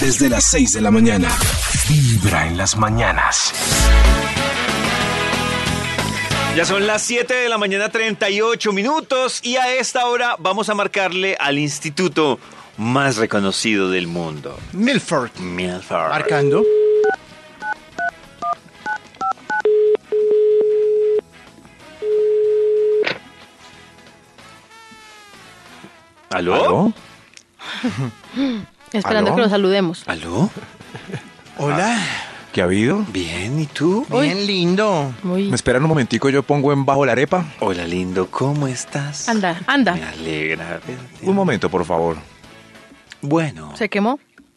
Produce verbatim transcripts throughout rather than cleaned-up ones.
Desde las seis de la mañana. Vibra en las mañanas. Ya son las siete de la mañana, treinta y ocho minutos, y a esta hora vamos a marcarle al instituto más reconocido del mundo. Milford. Milford. Marcando. ¿Aló? ¿Aló? Esperando ¿Aló? que lo saludemos. ¿Aló? Hola. ¿Qué ha habido? Bien, ¿y tú? Bien lindo. Muy... ¿Me esperan un momentico? Yo pongo en bajo la arepa. Hola, lindo, ¿cómo estás? Anda, anda. Me alegra verte. Un momento, por favor. Bueno, ¿Se quemó?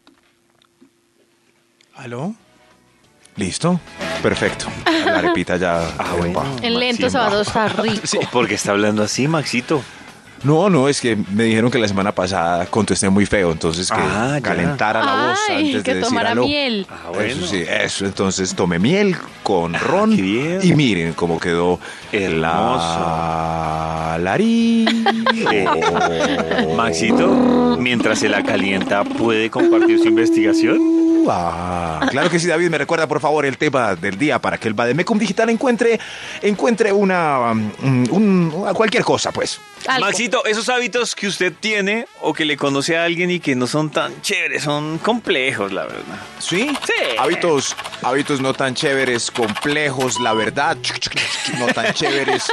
¿Aló? ¿Listo? Perfecto. La arepita ya. Ah, en bueno. bajo. En lento Maxito. se va a tostar rico. sí, ¿por qué está hablando así, Maxito? No, no, es que me dijeron que la semana pasada contesté muy feo, entonces que Ah, ya. calentara la voz Ay, antes que de decir tomara aló. miel. Ah, bueno. Eso sí, eso. Entonces tomé miel con ron qué bien. y miren cómo quedó Hermoso. la larí. Maxito, mientras se la calienta, ¿puede compartir su investigación? Ah, claro que sí, David. Me recuerda, por favor, el tema del día para que el Bademecum Digital encuentre, encuentre una, um, un, un- cualquier cosa, pues. Algo. Maxito, esos hábitos que usted tiene o que le conoce a alguien y que no son tan chéveres, son complejos, la verdad. ¿Sí? Sí. Hábitos, hábitos no tan chéveres, complejos, la verdad. No tan chéveres,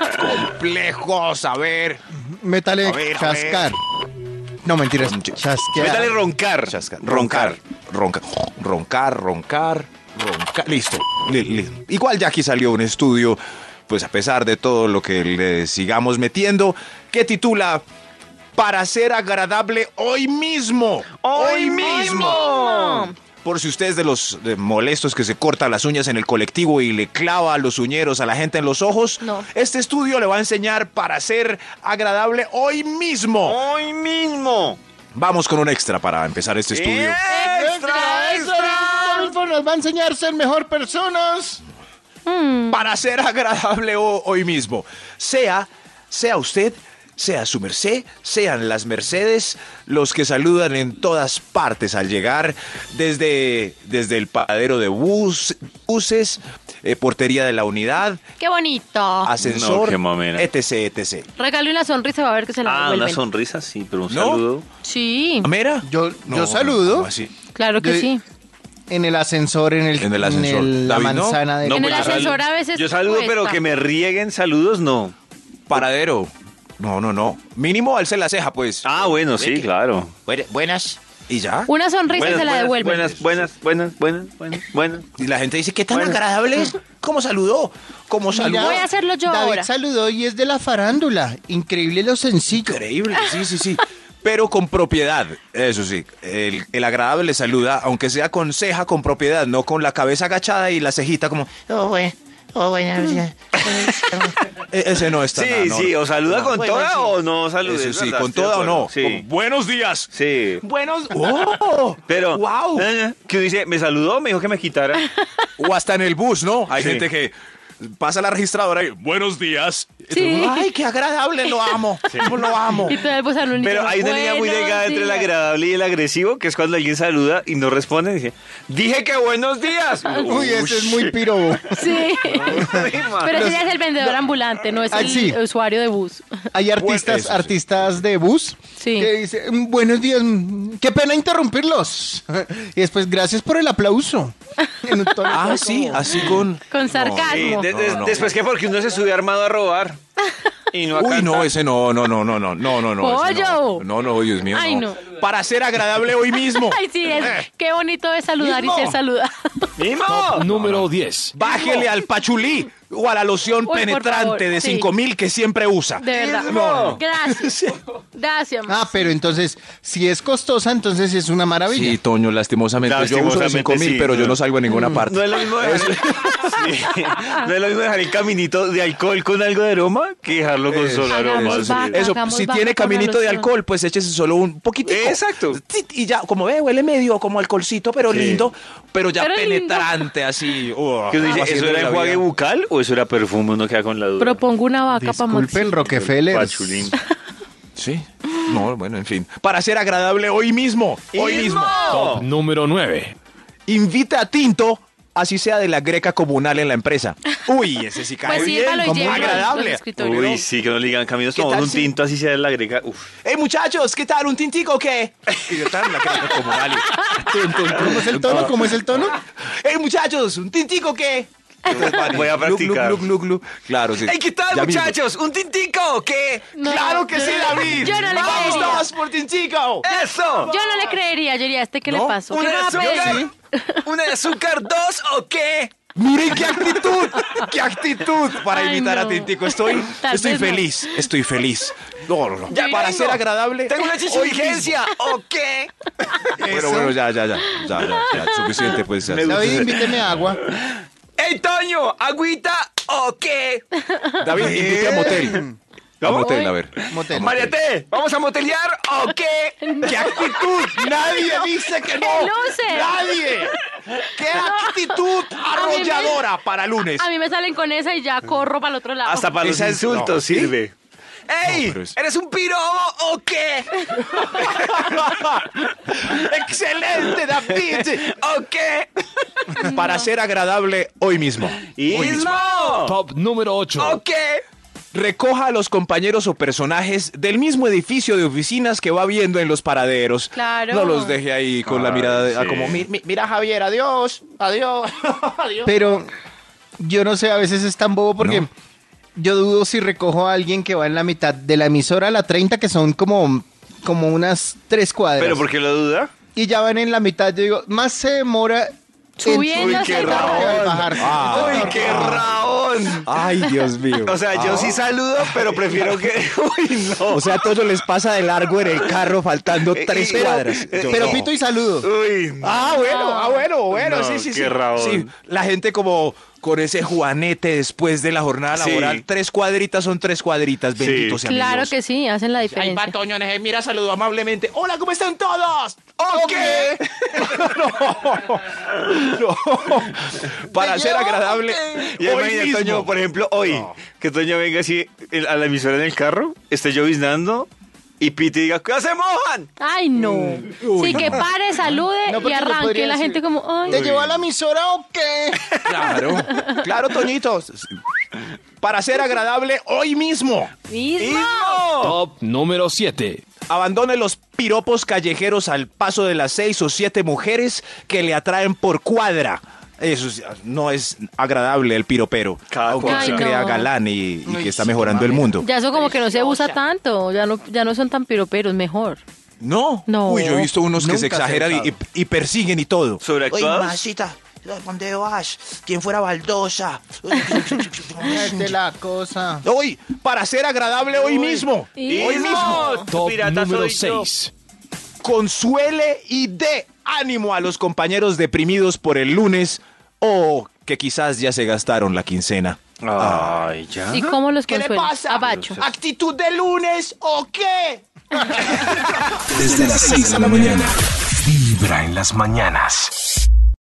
complejos. A ver. Métale A ver, a chascar. No, mentiras. Chasquear. Métale roncar. Chasca- Roncar. Roncar. Roncar, roncar, roncar. Listo. Li- li- Igual ya aquí salió un estudio, pues a pesar de todo lo que le sigamos metiendo, que titula Para ser agradable hoy mismo. ¡Hoy mismo! Por si usted es de los de molestos que se corta las uñas en el colectivo y le clava los uñeros a la gente en los ojos, No. este estudio le va a enseñar para ser agradable hoy mismo. ¡Hoy mismo! Vamos con un extra para empezar este estudio. ¡Extra, extra! Milford nos va a enseñar a ser mejor personas. Para ser agradable ho- hoy mismo. Sea, sea usted, sea su merced, sean las Mercedes, los que saludan en todas partes al llegar, desde, desde el paradero de bus, buses, eh, portería de la unidad, ¡Qué bonito! ascensor, No, qué mamera. etc, etc. Regale una sonrisa, va a ver que se la Ah, una devuelven. sonrisa, sí, pero un ¿No? saludo. Sí, ¿Mera? Yo, No, yo saludo. ¿cómo así? claro que De- sí. En el ascensor, en el, En el ascensor. el- la David, ¿no? manzana de No, En pues el yo sal- ascensor a veces Yo saludo, cuesta. pero que me rieguen saludos, no. Paradero. No, no, no. Mínimo alce la ceja, pues. Ah, bueno, sí, claro. Buenas. ¿Y ya? Una sonrisa y se la devuelven. buenas, buenas, buenas, buenas, buenas, buenas. Y la gente dice, ¿qué tan Bueno. agradable es? ¿Cómo saludó? ¿Cómo Mira, saludó? Voy a hacerlo yo David ahora. saludó y es de la farándula. Increíble lo sencillo. Increíble, sí, sí, sí. Pero con propiedad, eso sí. El, el agradable le saluda, aunque sea con ceja, con propiedad, no con la cabeza agachada y la cejita como... Oh, bueno. Oh, bueno. "E- Ese no está Sí, nada, no, sí, no". o saluda con Bueno, toda sí. o no saluda. Eso sí, con toda o no. Sí. Como, buenos días. Sí. Buenos... ¡Oh! Pero, ¡Wow! eh, que dice, me saludó, me dijo que me quitara. O hasta en el bus, ¿no? Hay Sí. gente que pasa la registradora y... Buenos días. Y Sí. tú, ¡ay, qué agradable! Lo amo. Lo amo. Y todo el bus al único. Pero hay una línea muy Buenos delgada entre el días. agradable y el agresivo, que es cuando alguien saluda y no responde. Dice, dije que buenos días. Uy, ese es muy pirobo. Sí. Pero ese Los- ya es el vendedor ambulante, no es Ah, el sí. usuario de bus. Hay artistas, eso sí. artistas de bus Sí. que dicen, buenos días, mm, qué pena interrumpirlos. Y después, gracias por el aplauso. En un tono Ah, como- sí, así con... Con Sí, sarcasmo. de- de- No, no. Después que porque uno se sube armado a robar. Y no a Uy, cantar. no, ese no, no, no, no, no, no, no, no. ese ¡Pollo! No, no, no, Dios mío, Ay, no. no. Para ser agradable hoy mismo. Ay, sí, es, qué bonito es saludar Mismo. y ser saludado. ¡Mimo! Número diez. Bájele al pachulí o a la loción por penetrante favor, de sí. cinco mil que siempre usa. De verdad. Mismo. Gracias. Gracias. Ah, pero entonces, si es costosa, entonces es una maravilla. Sí, Toño, lastimosamente. Yo uso de Lastimosamente, cinco mil, sí, pero yo no. no salgo a ninguna parte. No es lo mismo dejar, Sí. No es lo mismo dejar el caminito de alcohol con algo de aroma que dejarlo con Eso, solo aroma. Hagamos eso, sí. vaca, Eso, hagamos si vaca tiene con caminito de relación. alcohol, pues échese solo un poquitico. Exacto. Tit, Y ya, como ve, huele medio como alcoholcito, pero Sí. lindo, pero ya Pero lindo. penetrante, así. uh, ¿Qué uno dice, ¿eso haciéndole era la enjuague vida. bucal o eso era perfume? Uno queda con la duda. Propongo una vaca para Disculpen, Rockefeller. Pachulín. Sí. No, bueno, en fin. Para ser agradable hoy mismo. Hoy mismo. Top número nueve. Invita a Tinto, así sea de la greca comunal en la empresa. Uy, ese sí cae Pues bien. sírvalo y como llévelo a los agradable. escritorios. Uy, sí, que nos digan, caminos ¿Qué tomamos tal un si- tinto, así sea de la greca. Uf. ¡Hey, muchachos! ¿Qué tal? ¿Un tintico o qué? Y yo, tal, la greca comunal. Tun, tun, tun. ¿Cómo es el tono? ¿Cómo es el tono? ¡Hey, muchachos! ¿Un tintico o qué? Entonces, van y Voy a gluc, gluc, practicar. gluc, gluc, gluc. Claro, sí. ¡Ey, qué tal, Ya mismo. muchachos! ¿Un tintico o qué? No, ¡Claro que yo sí, no- David! Yo no le ¡Vamos creería. todos por tintico! ¡Eso! Yo no le creería, yo diría, ¿este qué ¿No? le pasó? ¿Un ¿Qué de va a azúcar? pedir? ¿Un de azúcar dos o qué? ¡Miren qué actitud! ¡Qué actitud! Para Ay, invitar no. a Tintico. Estoy, Tal estoy vez no. feliz. Estoy feliz. No, no, no. Ya Para vengo. ser agradable. ¿Tengo una hoy chichiligencia o qué? Bueno, bueno, ya, ya, ya. Ya, ya, ya. Suficiente, pues. ya. Me gusta. David, invíteme agua. ¡Ey, Toño! ¿Agüita o qué? David, invite a motel. A ¿Cómo? motel, a ver. Motel. María T, ¿vamos a motelear o qué? ¡Qué actitud! ¡Nadie dice que no! ¡Qué luces! ¡Nadie! ¡Qué actitud arrolladora para lunes! A mí me salen con esa y ya corro para el otro lado. Hasta para los Esa es- insultos no, ¿sí? sirve. ¡Ey! No, pero es- ¿Eres un pirobo o qué? ¡Excelente, David! ¿O qué? Para ser agradable hoy mismo. Hoy mismo. ¡Ismo! Top número ocho. ¿O qué? Recoja a los compañeros o personajes del mismo edificio de oficinas que va viendo en los paraderos. Claro. No los deje ahí con la Ay, mirada de, ah, sí. como, "Mi- mi- mira Javier, adiós, adiós, adiós. Pero yo no sé, a veces es tan bobo porque No. yo dudo si recojo a alguien que va en la mitad de la emisora a la treinta, que son como, como unas tres cuadras. ¿Pero por qué lo duda? Y ya van en la mitad, yo digo, más se demora en Subiendo Uy, qué hacia rabón. que al bajar. Ah. ¡Uy, qué raón! Ay, Dios mío. O sea, yo sí saludo, pero prefiero que... ¡Uy, no! O sea, Toño les pasa de largo en el carro faltando Eh, tres pero- cuadras. eh, Yo, Pero no. pito y saludo. ¡Uy, no! Ah, bueno, ah, bueno, bueno, No, sí, sí, sí. qué rabón. Sí, la gente como con ese juanete después de la jornada Sí. laboral. Tres cuadritas son tres cuadritas, Sí. bendito sea mi Claro Dios. que sí, hacen la Ahí diferencia. va Toño, Neje, mira, saludo amablemente. Hola, ¿cómo están todos? ¿O qué? no, no. Para ser agradable. Y hoy imagina, mismo. Toño, por ejemplo, hoy, que Toño venga así el- a la emisora en el carro, esté lloviznando y Piti diga, ¿qué se mojan? Ay, no. Uy, sí, que no. pare, salude No, y porque yo arranque. podría Y la decir, gente como, ay. ¿Te llevó a la emisora o qué? Claro, claro, Toñito. Para ser agradable hoy mismo. Mismo. Top número siete. Abandone los piropos callejeros al paso de las seis o siete mujeres que le atraen por cuadra. Eso es- no es agradable el piropero. Cada Aunque cosa. se Ay, crea no. galán y, y Ay, que está sí, mejorando el mamera. mundo. Ya eso como que no se usa tanto. Ya no, ya no son tan piroperos, mejor. No. No. Uy, yo he visto unos que Nunca se se ha exageran y, usado. y- y persiguen y todo. ¿Sobreactuados? masita, ¿dónde vas? ¿Quién fuera baldosa? Este la cosa. Hoy, para ser agradable hoy mismo. Y- Hoy mismo. Top Pirata número soy yo. seis. Consuele y dé ánimo a los compañeros deprimidos por el lunes o que quizás ya se gastaron la quincena. Ay, ya. ¿Y cómo los ¿Qué le consuelan? pasa? Abacho. ¿Actitud de lunes o qué? Desde las seis de la mañana. Vibra en las mañanas.